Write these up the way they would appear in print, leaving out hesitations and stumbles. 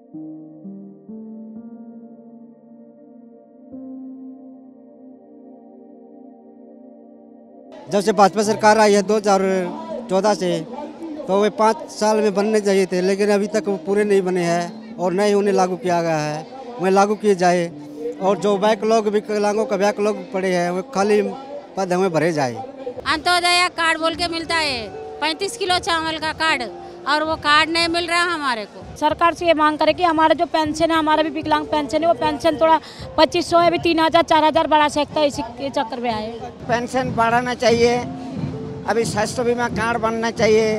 जब से भाजपा सरकार आई है 2014 से, तो वे 5 साल में बनने चाहिए थे, लेकिन अभी तक वो पूरे नहीं बने हैं और न ही उन्हें लागू किया गया है। उन्हें लागू किए जाए और जो बैकलॉग विकलांगों का बैकलॉग पड़े हैं वो खाली पद हमें भरे जाए। अंत्योदय कार्ड बोल के मिलता है 35 किलो चावल का कार्ड, और वो कार्ड नहीं मिल रहा हमारे को। सरकार से ये मांग करे कि हमारा जो पेंशन है, हमारा भी विकलांग पेंशन है, वो पेंशन थोड़ा 2500 है, अभी 3000 4000 बढ़ा सकता है, इसी के चक्कर में आए। पेंशन बढ़ाना चाहिए, अभी स्वास्थ्य बीमा कार्ड बनना चाहिए,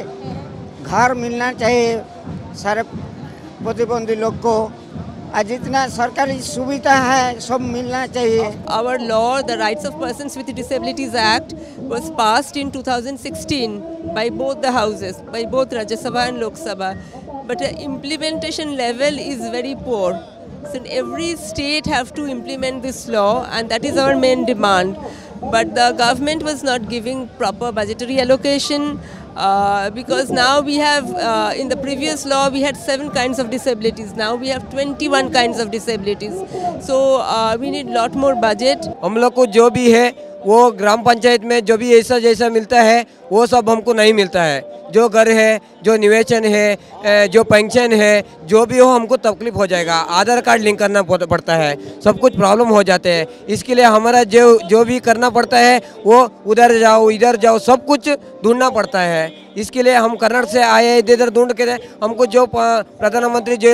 घर मिलना चाहिए सारे प्रतिबंधी लोग को, जितना सरकारी सुविधा है सब मिलना चाहिए। Our law, the Rights of Persons with Disabilities Act, was passed in 2016 by both the houses, by both Rajya Sabha and Lok Sabha. But the implementation level is very poor. So every state have to implement this law, and that is our main demand. But the government was not giving proper budgetary allocation. Because now we have, in the previous law we had 7 kinds of disabilities, now we have 21 kinds of disabilities. So we need lot more budget. हम लोग को जो भी है वो ग्राम पंचायत में जो भी ऐसा जैसा मिलता है वो सब हमको नहीं मिलता है। जो घर है, जो निवेचन है, जो पेंशन है, जो भी हो हमको तकलीफ हो जाएगा। आधार कार्ड लिंक करना पड़ता है, सब कुछ प्रॉब्लम हो जाते हैं। इसके लिए हमारा जो भी करना पड़ता है वो उधर जाओ इधर जाओ सब कुछ ढूंढना पड़ता है। इसके लिए हम कर्नाटक से आए, इधर ढूंढ के हमको जो प्रधानमंत्री जो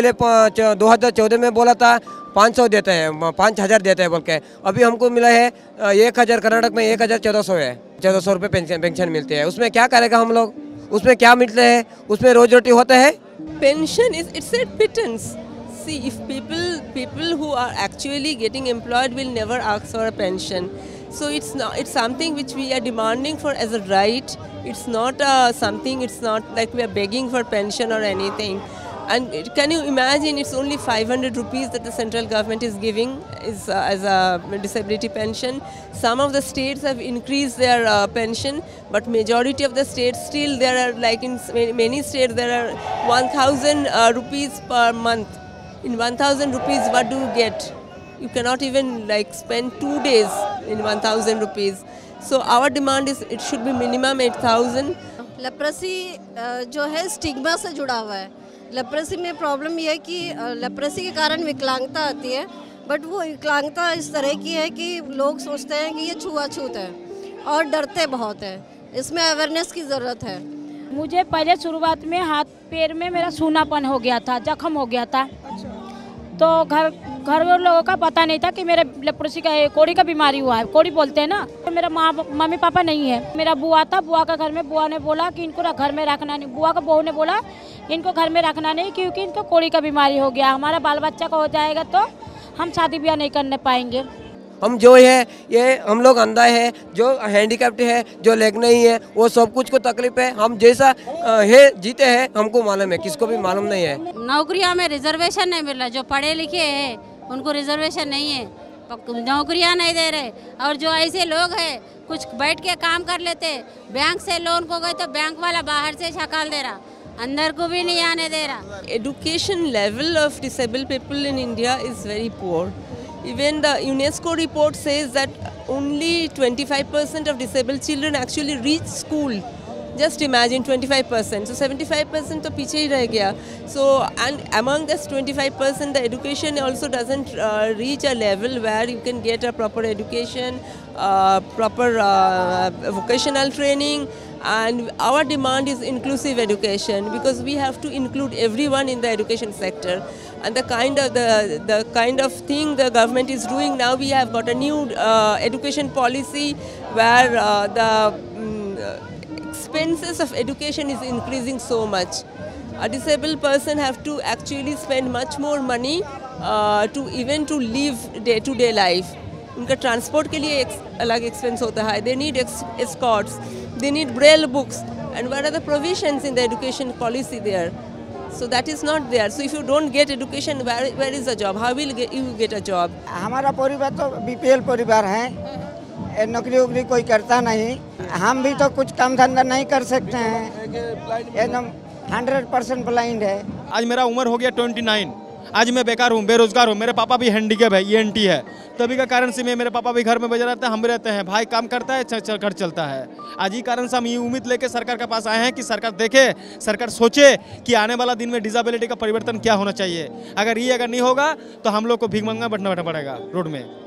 2014 में बोला था 500 देते हैं, 5000 देते हैं बोल के, अभी हमको मिला है 1000। कर्नाटक में 1400 है, 1400 रुपये पेंशन मिलते हैं। उसमें क्या करेगा हम लोग? उसमें क्या मिलते हैं? उसमें रोज रोटी होता है? Pension is, it's a pittance. See, if people who are actually getting employed will never ask for a pension. So it's something which we are demanding for as a right. It's not something, it's not like we are begging for pension or anything. And can you imagine, it's only 500 rupees that the central government is giving as a disability pension. Some of the states have increased their pension, but majority of the states still there are, like in many states there are 1000 rupees per month. In 1000 rupees what do you get? You cannot even like spend 2 days in 1000 rupees. So our demand is it should be minimum 8000. Leprosy जो है stigma से जुड़ा हुआ है। Leprosy में problem यह है कि लेप्रेसी के कारण विकलांगता आती है, बट वो विकलांगता इस तरह की है कि लोग सोचते हैं कि ये छुआछूत है और डरते बहुत है। इसमें अवेयरनेस की ज़रूरत है। मुझे पहले शुरुआत में हाथ पैर में मेरा सूनापन हो गया था, जख्म हो गया था। तो घर लोगों का पता नहीं था कि मेरे लेप्रोसी का कोड़ी का बीमारी हुआ है। कोड़ी बोलते हैं ना। तो मेरा मम्मी पापा नहीं है। मेरा बुआ था, बुआ का घर में बुआ ने बोला कि इनको घर में रखना नहीं। बुआ का बहू ने बोला इनको घर में रखना नहीं क्योंकि इनको कोड़ी का बीमारी हो गया। हमारा बाल बच्चा का हो जाएगा तो हम शादी ब्याह नहीं करने पाएंगे। हम जो है ये हम लोग अंधा है, जो हैंडीकैप्ड है, जो लेग नहीं है, वो सब कुछ को तकलीफ है। हम जैसा है जीते हैं, हमको मालूम है, किसको भी मालूम नहीं है। नौकरियों में रिजर्वेशन नहीं मिल रहा। जो पढ़े लिखे हैं उनको रिजर्वेशन नहीं है, नौकरियां नहीं दे रहे। और जो ऐसे लोग हैं कुछ बैठ के काम कर लेते, बैंक से लोन को गए तो बैंक वाला बाहर से छकाल दे रहा, अंदर को भी नहीं आने दे रहा। Education level of disabled people in India is very poor. Even the UNESCO report says that only 25% of disabled children actually reach school. Just imagine 25%. So 75% तो पीछे ही रह गया. So and among this 25%, the education also doesn't reach a level where you can get a proper education, proper vocational training. And our demand is inclusive education because we have to include everyone in the education sector. And the kind of thing the government is doing now, we have got a new education policy where the expenses of education is increasing so much. A disabled person have to actually spend much more money to live day-to-day life. उनका transport के लिए अलग expense होता है. They need escorts, they need braille books, and what are the provisions in the education policy there? So that is not there. So if you don't get education, where is the job? How will you get a job? हमारा परिवार तो BPL परिवार है, नौकरी वोकरी कोई करता नहीं। हम भी तो कुछ काम धंधा नहीं कर सकते हैं, एकदम 100% ब्लाइंड है। आज मेरा उम्र हो गया 29, आज मैं बेकार हूँ, बेरोजगार हूँ, मेरे पापा भी हैंडीकैप है, ENT है, तभी का कारण से मेरे पापा भी घर में बजे रहते हैं, हम भी रहते हैं, भाई काम करता है, घर चलता है। आज ही कारण से हम ये उम्मीद लेके सरकार के पास आए हैं कि सरकार देखे, सरकार सोचे कि आने वाला दिन में डिसेबिलिटी का परिवर्तन क्या होना चाहिए। अगर नहीं होगा तो हम लोग को भीख मांगना बैठना पड़ेगा रोड में।